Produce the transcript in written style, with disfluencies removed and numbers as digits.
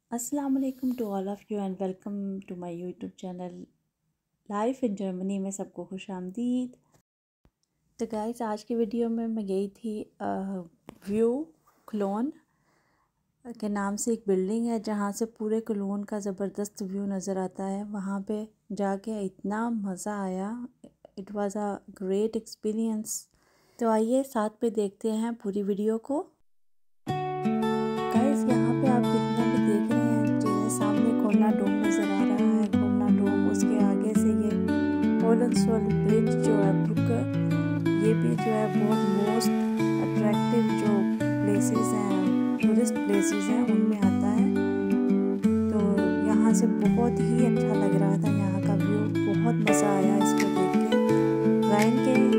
अस्सलाम वालेकुम to all of you and welcome to my YouTube channel life in Germany में सबको खुश आमदीद। तो गाइस, आज की वीडियो में मैं गई थी व्यू क्लोन के नाम से एक बिल्डिंग है जहाँ से पूरे क्लोन का ज़बरदस्त व्यू नज़र आता है। वहाँ पे जाके इतना मज़ा आया, it was a great experience. तो आइए साथ में देखते हैं पूरी वीडियो को। गाइस, यहाँ पे आप जितना भी देख रहे हैं चीज़ें, सामने कोलना डोम नज़र आ रहा है। कोलना डोम, उसके आगे से ये होलनसोल ब्रिज जो है ब्रुक, ये भी जो है बहुत मोस्ट अट्रैक्टिव जो प्लेसेस हैं, टूरिस्ट प्लेसेस हैं, उनमें आता है। तो यहाँ से बहुत ही अच्छा लग रहा था, यहाँ का व्यू बहुत मज़ा आया इसको देख के। राइन के